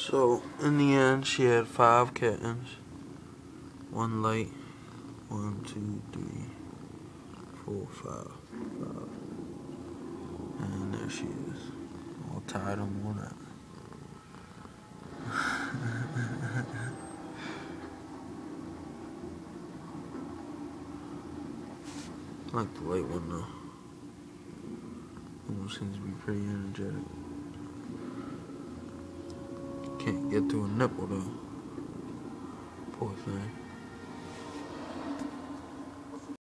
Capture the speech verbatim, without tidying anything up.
So, in the end, she had five kittens. One light. One, two, three, four, five. Five. And there she is. All tied on one up. I like the light one though. Almost seems to be pretty energetic. Can't get to a nipple though. Poor thing.